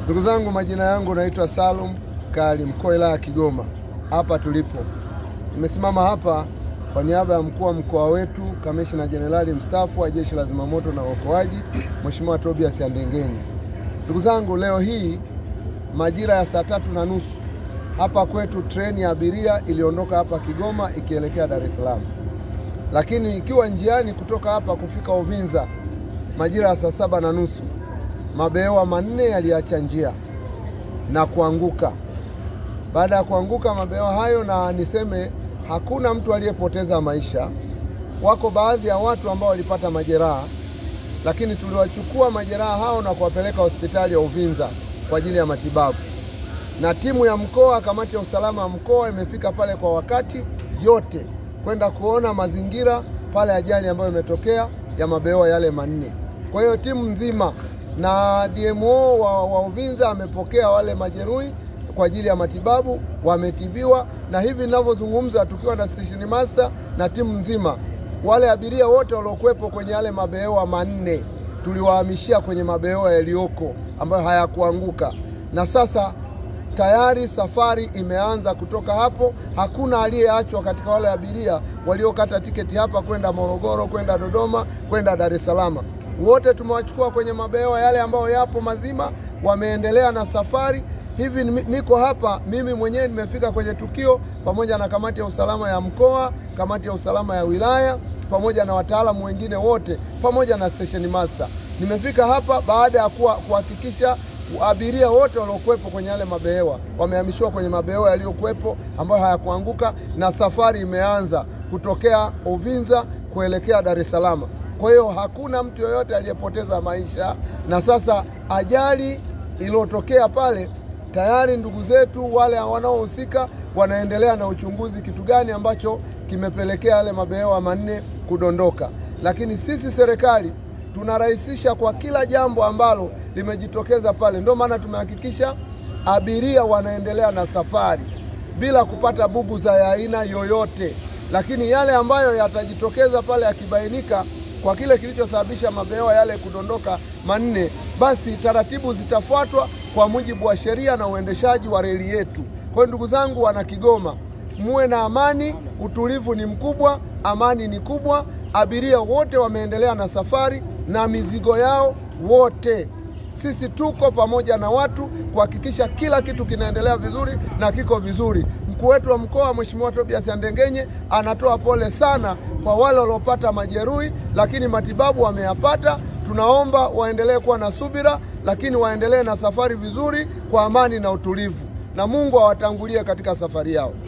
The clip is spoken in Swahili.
Ndugu zangu, majina yangu naitwa Salum Kali, mkuu wa wilaya ya Kigoma. Hapa tulipo, nimesimama hapa kwa niaba ya mkuu wa mkoa wetu, Kamishna Jenerali mstaafu wa Jeshi la Zimamoto na Uokoaji, Mheshimiwa Tobias Andengenye. Ndugu zangu, leo hii majira ya saa 3:30 hapa kwetu treni ya abiria iliondoka hapa Kigoma ikielekea Dar es Salaam. Lakini ikiwa njiani kutoka hapa kufika Uvinza majira ya saa 7:30, mabehewa manne yaliacha njia na kuanguka. Baada ya kuanguka mabehewa hayo, na niseme hakuna mtu aliyepoteza maisha. Wako baadhi ya watu ambao walipata majeraha, lakini tuliwachukua majeraha hao na kuwapeleka hospitali ya Uvinza kwa ajili ya matibabu. Na timu ya mkoa, kamati ya usalama ya mkoa imefika pale kwa wakati yote kwenda kuona mazingira pale ajali ambayo imetokea ya mabehewa yale manne. Kwa hiyo timu nzima na DMO wa Uvinza amepokea wale majeruhi kwa ajili ya matibabu, wametibiwa, na hivi ninavyozungumza tukiwa na station master na timu nzima, wale abiria wote waliokuwepo kwenye yale mabehewa manne tuliwahamishia kwenye mabehewa yaliyoko ambayo hayakuanguka. Na sasa tayari safari imeanza kutoka hapo. Hakuna aliyeachwa katika wale abiria waliokata tiketi hapa kwenda Morogoro, kwenda Dodoma, kwenda Dar es Salaam. Wote tumewachukua kwenye mabehewa yale ambayo yapo mazima, wameendelea na safari. Hivi niko hapa mimi mwenyewe, nimefika kwenye tukio pamoja na kamati ya usalama ya mkoa, kamati ya usalama ya wilaya, pamoja na wataalamu wengine wote, pamoja na station master. Nimefika hapa baada ya kuhakikisha abiria wote waliokuwepo kwenye yale mabehewa wamehamishiwa kwenye mabehewa yaliyokuwepo ambayo hayakuanguka, na safari imeanza kutokea Uvinza kuelekea Dar es Salaam. Kwa hiyo hakuna mtu yoyote aliyepoteza maisha. Na sasa ajali iliyotokea pale, tayari ndugu zetu wale wanaohusika wanaendelea na uchunguzi, kitu gani ambacho kimepelekea yale mabehewa manne kudondoka. Lakini sisi serikali tunarahisisha kwa kila jambo ambalo limejitokeza pale. Ndio maana tumehakikisha abiria wanaendelea na safari bila kupata bugu za aina yoyote. Lakini yale ambayo yatajitokeza pale yakibainika kwa kile kilichosababisha mabehewa yale kudondoka manne, basi taratibu zitafuatwa kwa mujibu wa sheria na uendeshaji wa reli yetu. Kwa hiyo ndugu zangu wana Kigoma, muwe na amani, utulivu ni mkubwa, amani ni kubwa. Abiria wote wameendelea na safari na mizigo yao wote. Sisi tuko pamoja na watu kuhakikisha kila kitu kinaendelea vizuri na kiko vizuri. Mkuu wetu wa mkoa Mheshimiwa Tobias Andengenye anatoa pole sana kwa wale waliopata majeruhi, lakini matibabu wameyapata. Tunaomba waendelee kuwa na subira, lakini waendelee na safari vizuri kwa amani na utulivu, na Mungu awatangulie katika safari yao.